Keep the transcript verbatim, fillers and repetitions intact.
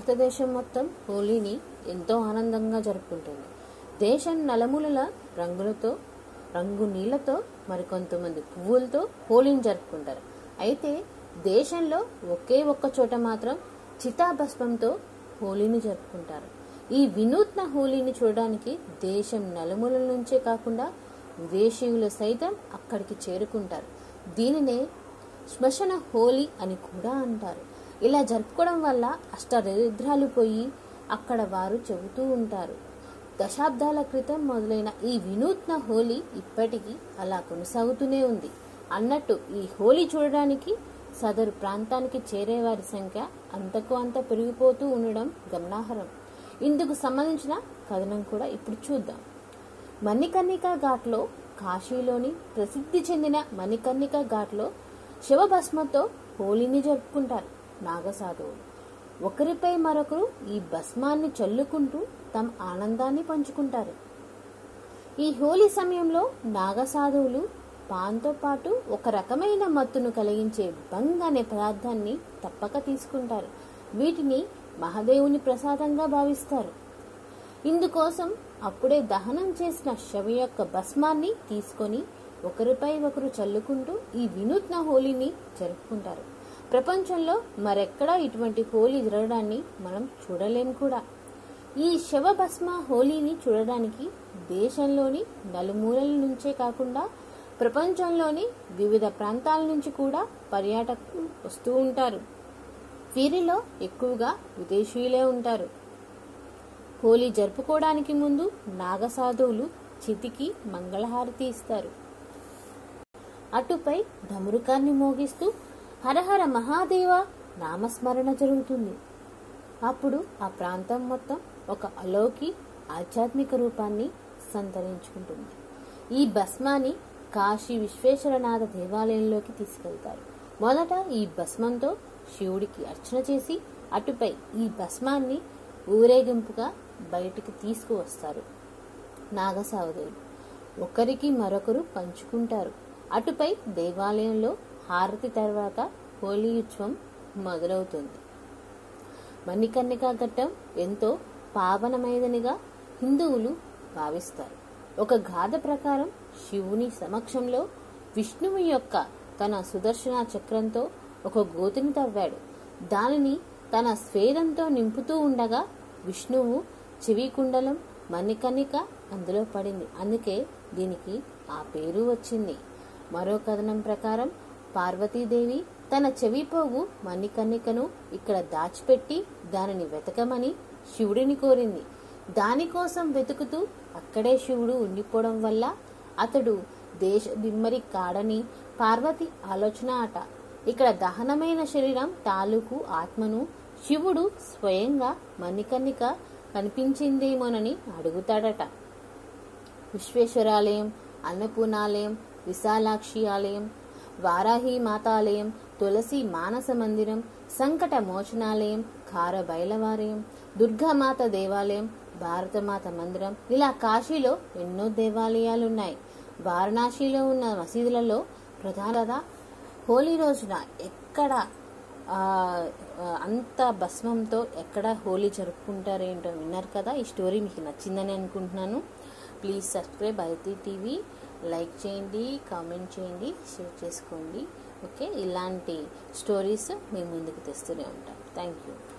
భారతదేశం మొత్తం హోలీని ఎంతో ఆనందంగా జరుపుకుంటుంది. దేశం నలుమూలల రంగులతో, రంగు నీళ్లతో, మరికొంతమంది పువ్వులతో హోలీని జరుపుకుంటారు. అయితే దేశంలో ఒకే ఒక్క చోట మాత్రం చితాభస్మంతో హోలీని జరుపుకుంటారు. ఈ వినూత్న హోలీని చూడడానికి దేశం నలుమూలల నుంచే కాకుండా విదేశీయులు సైతం అక్కడికి చేరుకుంటారు. దీనినే శ్మశాన హోలీ అని కూడా అంటారు. ఇలా జరుపుకోవడం వల్ల అష్టదరిద్రాలు పోయి అక్కడ వారు చెబుతూ ఉంటారు. దశాబ్దాల క్రితం మొదలైన ఈ వినూత్న హోలీ ఇప్పటికీ అలా కొనసాగుతూనే ఉంది. అన్నట్టు ఈ హోలీ చూడడానికి సదరు ప్రాంతానికి చేరేవారి సంఖ్య అంతకు అంత పెరిగిపోతూ ఉండడం గమనార్హం. ఇందుకు సంబంధించిన కథనం కూడా ఇప్పుడు చూద్దాం. మణికర్ణికా ఘాట్లో, కాశీలోని ప్రసిద్ధి చెందిన మణికర్ణికా ఘాట్లో శివభస్మతో హోలీని జరుపుకుంటారు నాగసాధువులు. ఒకరిపై మరొకరు ఈ భస్మాన్ని చల్లుకుంటూ తమ ఆనందాన్ని పంచుకుంటారు. ఈ హోలీ సమయంలో నాగసాధువులు పాన్తో పాటు ఒక రకమైన మత్తును కలిగించే బంగ్ అనే పదార్థాన్ని తప్పక తీసుకుంటారు. వీటిని మహాదేవుని ప్రసాదంగా భావిస్తారు. ఇందుకోసం అప్పుడే దహనం చేసిన శవం యొక్క భస్మాన్ని తీసుకొని ఒకరిపై ఒకరు చల్లుకుంటూ ఈ వినూత్న హోలీని జరుపుకుంటారు. ప్రపంచంలో మరెక్కడా ఇటువంటి హోలీ జరగడాన్ని మనం చూడలేం కూడా. ఈ శవభస్మ హోలీని చూడడానికి దేశంలోని నలుమూలల నుంచే కాకుండా ప్రపంచంలోని వివిధ ప్రాంతాల నుంచి కూడా పర్యాటకులు వస్తూ ఉంటారు. వీరిలో ఎక్కువగా విదేశీయులే ఉంటారు. హోలీ జరుపుకోవడానికి ముందు నాగసాధువులు చితికి మంగళహారతి ఇస్తారు. అటుపై ఢమరుకాన్ని మోగిస్తూ హరహర మహాదేవ నామస్మరణ జరుగుతుంది. అప్పుడు ఆ ప్రాంతం మొత్తం ఒక అలౌకిక ఆధ్యాత్మిక రూపాన్ని సంతరించుకుంటుంది. ఈ భస్మాన్ని కాశీ విశ్వేశ్వరనాథ దేవాలయంలోకి తీసుకెళ్తారు. మొదట ఈ భస్మంతో శివుడికి అర్చన చేసి అటుపై ఈ భస్మాన్ని ఊరేగింపుగా బయటికి తీసుకువస్తారు. నాగసాధువులు ఒకరికి మరొకరు పంచుకుంటారు. అటుపై దేవాలయంలో హారతి తర్వాత హోలీ ఉత్సవం మొదలవుతుంది. మణికర్ణికా ఘట్టం ఎంతో పావనమైనదిగా హిందువులు భావిస్తారు. ఒక గాథ ప్రకారం శివుని సమక్షంలో విష్ణువు యొక్క తన సుదర్శన చక్రంతో ఒక గోతిని తవ్వాడు. దానిని తన స్వేదంతో నింపుతూ ఉండగా విష్ణువు చెవి కుండలం మణికర్ణిక అందులో పడింది. అందుకే దీనికి ఆ పేరు వచ్చింది. మరో కథనం ప్రకారం పార్వతీదేవి తన చెవి పోగు మణికర్ణికను ఇక్కడ దాచిపెట్టి దానిని వెతకమని శివుడిని కోరింది. దానికోసం వెతుకుతూ అక్కడే శివుడు ఉండిపోవడం వల్ల అతడు దేశ దిమ్మరి కాడని పార్వతి ఆలోచన అట. ఇక్కడ దహనమైన శరీరం తాలూకు ఆత్మను శివుడు స్వయంగా మణికర్ణిక కనిపించిందేమోనని అడుగుతాడట. విశ్వేశ్వరాలయం, అన్నపూర్ణాలయం, విశాలాక్షి ఆలయం, వారాహి మాతాలయం, తులసి మానస మందిరం, సంకట మోచనాలయం, ఖార బైలవాలయం, దుర్గామాత దేవాలయం, భారతమాత మందిరం, ఇలా కాశీలో ఎన్నో దేవాలయాలున్నాయి. వారణాసిలో ఉన్న మసీదులలో ప్రధానంగా హోలీ రోజున ఎక్కడ అంత భస్మంతో ఎక్కడ హోలీ జరుపుకుంటారేంటో విన్నారు కదా. ఈ స్టోరీ మీకు నచ్చిందని అనుకుంటున్నాను. Please subscribe IT TV, like చేయండి, కామెంట్ చేయండి, షేర్ చేసుకోండి. ఓకే, ఇలాంటి స్టోరీస్ మేము ముందుకు తెస్తూనే ఉంటాం. Thank you.